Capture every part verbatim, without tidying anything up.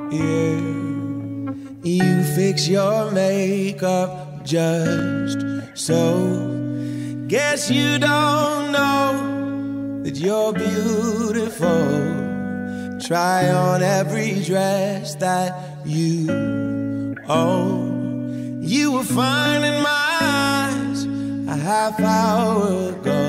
Yeah, you fix your makeup just so. Guess you don't know that you're beautiful. Try on every dress that you own. You were fine in my eyes a half hour ago.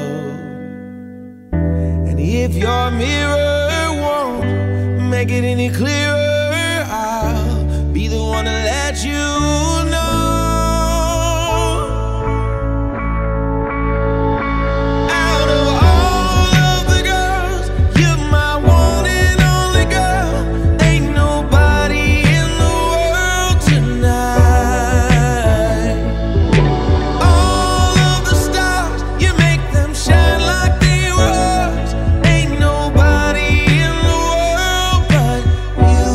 And if your mirror won't make it any clearer, I'll be the one to let you know. Out of all of the girls, you're my one and only girl. Ain't nobody in the world tonight. All of the stars, you make them shine like they were ours. Ain't nobody in the world but you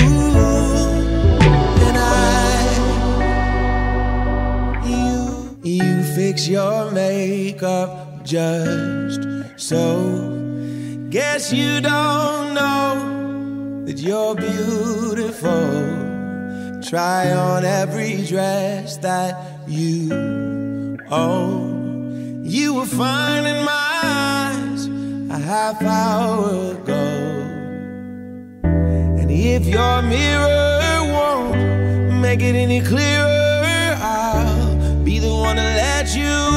and I. You, you fix your makeup just so. Guess you don't know that you're beautiful. Try on every dress that you own. You were fine in my eyes a half hour ago. And if your mirror won't make it any clearer, I'll be the one to let you